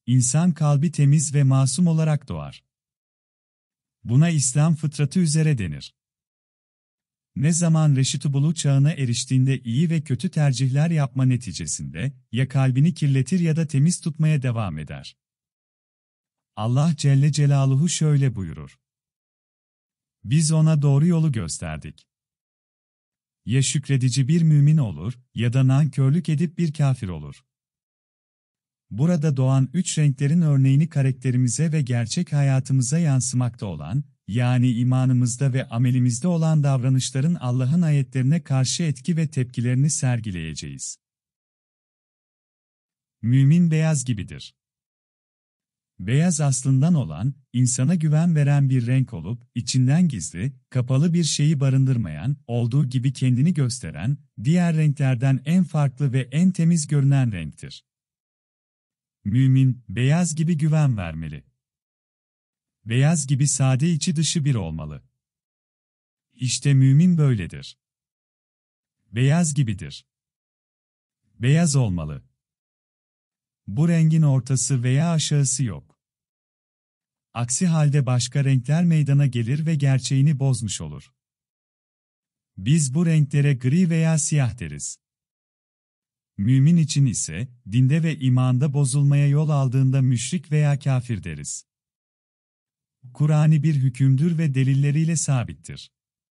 insan kalbi temiz ve masum olarak doğar. Buna İslam fıtratı üzere denir. Ne zaman reşit buluğ çağına eriştiğinde iyi ve kötü tercihler yapma neticesinde, ya kalbini kirletir ya da temiz tutmaya devam eder. Allah Celle Celaluhu şöyle buyurur: Biz ona doğru yolu gösterdik. Ya şükredici bir mümin olur, ya da nankörlük edip bir kafir olur. Burada doğan üç renklerin örneğini karakterimize ve gerçek hayatımıza yansımakta olan, yani imanımızda ve amelimizde olan davranışların Allah'ın ayetlerine karşı etki ve tepkilerini sergileyeceğiz. Mümin beyaz gibidir. Beyaz aslından olan, insana güven veren bir renk olup, içinden gizli, kapalı bir şeyi barındırmayan, olduğu gibi kendini gösteren, diğer renklerden en farklı ve en temiz görünen renktir. Mümin, beyaz gibi güven vermeli. Beyaz gibi sade içi dışı bir olmalı. İşte mümin böyledir. Beyaz gibidir. Beyaz olmalı. Bu rengin ortası veya aşağısı yok. Aksi halde başka renkler meydana gelir ve gerçeğini bozmuş olur. Biz bu renklere gri veya siyah deriz. Mümin için ise, dinde ve imanda bozulmaya yol aldığında müşrik veya kafir deriz. Kur'an'ı bir hükümdür ve delilleriyle sabittir.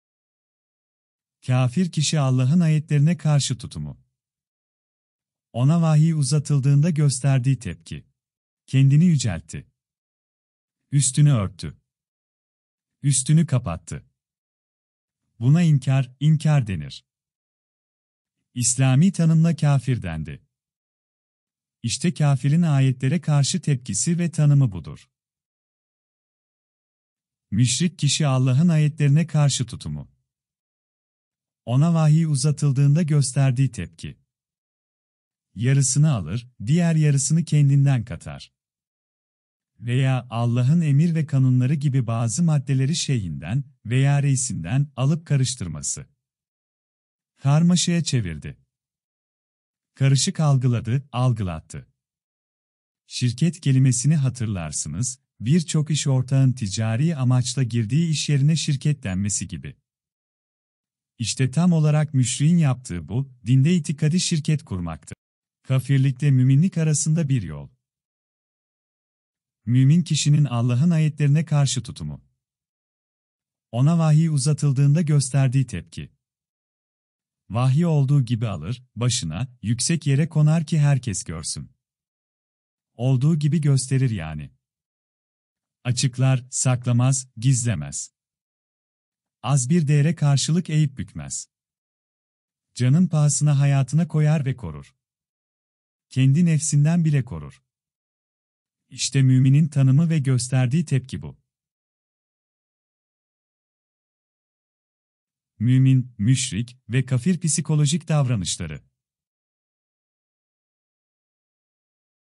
Kafir kişi Allah'ın ayetlerine karşı tutumu. Ona vahiy uzatıldığında gösterdiği tepki. Kendini yüceltti. Üstünü örttü. Üstünü kapattı. Buna inkar denir. İslami tanımla kafir dendi. İşte kafirin ayetlere karşı tepkisi ve tanımı budur. Müşrik kişi Allah'ın ayetlerine karşı tutumu. Ona vahiy uzatıldığında gösterdiği tepki. Yarısını alır, diğer yarısını kendinden katar. Veya Allah'ın emir ve kanunları gibi bazı maddeleri şeyhinden veya reisinden alıp karıştırması. Karmaşaya çevirdi. Karışık algılattı. Şirket kelimesini hatırlarsınız, birçok iş ortağın ticari amaçla girdiği iş yerine şirket denmesi gibi. İşte tam olarak müşriğin yaptığı bu, dinde itikadi şirket kurmaktır. Kafirlikle müminlik arasında bir yol. Mümin kişinin Allah'ın ayetlerine karşı tutumu. Ona vahiy uzatıldığında gösterdiği tepki. Vahyi olduğu gibi alır, başına, yüksek yere konar ki herkes görsün. Olduğu gibi gösterir yani. Açıklar, saklamaz, gizlemez. Az bir değere karşılık eğip bükmez. Canın pahasına hayatına koyar ve korur. Kendi nefsinden bile korur. İşte müminin tanımı ve gösterdiği tepki bu. Mümin, müşrik ve kafir psikolojik davranışları.